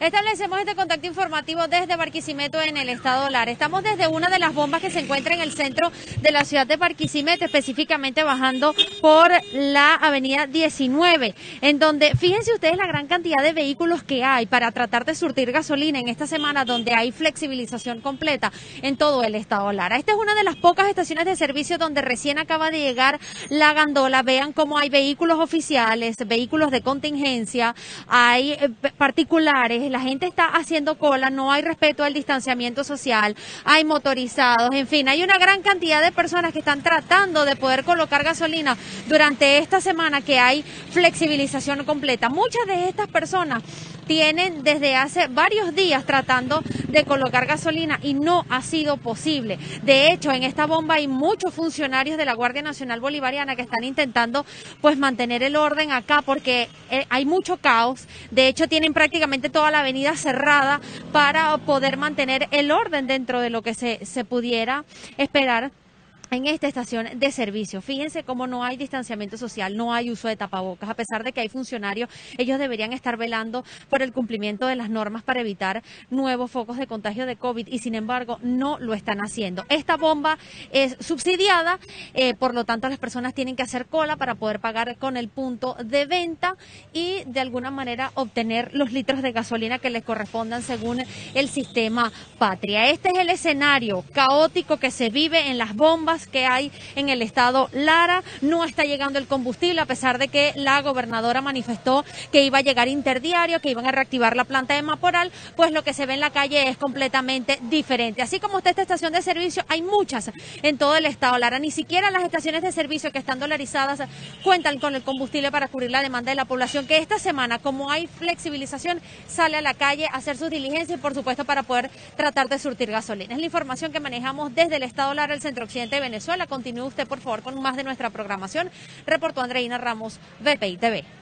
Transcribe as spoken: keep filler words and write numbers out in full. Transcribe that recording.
Establecemos este contacto informativo desde Barquisimeto en el estado Lara. Estamos desde una de las bombas que se encuentra en el centro de la ciudad de Barquisimeto, específicamente bajando por la avenida diecinueve, en donde fíjense ustedes la gran cantidad de vehículos que hay para tratar de surtir gasolina en esta semana donde hay flexibilización completa en todo el estado Lara. Esta es una de las pocas estaciones de servicio donde recién acaba de llegar la gandola. Vean cómo hay vehículos oficiales, vehículos de contingencia, hay eh, particulares, la gente está haciendo cola, no hay respeto al distanciamiento social, hay motorizados, en fin, hay una gran cantidad de personas que están tratando de poder colocar gasolina durante esta semana que hay flexibilización completa. Muchas de estas personas tienen desde hace varios días tratando de colocar gasolina y no ha sido posible. De hecho, en esta bomba hay muchos funcionarios de la Guardia Nacional Bolivariana que están intentando pues mantener el orden acá porque eh, hay mucho caos. De hecho, tienen prácticamente toda la avenida cerrada para poder mantener el orden dentro de lo que se, se pudiera esperar en esta estación de servicio. Fíjense cómo no hay distanciamiento social, no hay uso de tapabocas. A pesar de que hay funcionarios, ellos deberían estar velando por el cumplimiento de las normas para evitar nuevos focos de contagio de COVID y sin embargo no lo están haciendo. Esta bomba es subsidiada, eh, por lo tanto las personas tienen que hacer cola para poder pagar con el punto de venta y de alguna manera obtener los litros de gasolina que les correspondan según el sistema Patria. Este es el escenario caótico que se vive en las bombas que hay en el estado Lara. No está llegando el combustible a pesar de que la gobernadora manifestó que iba a llegar interdiario, que iban a reactivar la planta de Maporal, pues lo que se ve en la calle es completamente diferente. Así como está esta estación de servicio, hay muchas en todo el estado Lara. Ni siquiera las estaciones de servicio que están dolarizadas cuentan con el combustible para cubrir la demanda de la población, que esta semana, como hay flexibilización, sale a la calle a hacer sus diligencias y por supuesto para poder tratar de surtir gasolina. Es la información que manejamos desde el estado Lara, el centro occidente de Venezuela. Continúe usted, por favor, con más de nuestra programación. Reportó Andreina Ramos, V P I T V.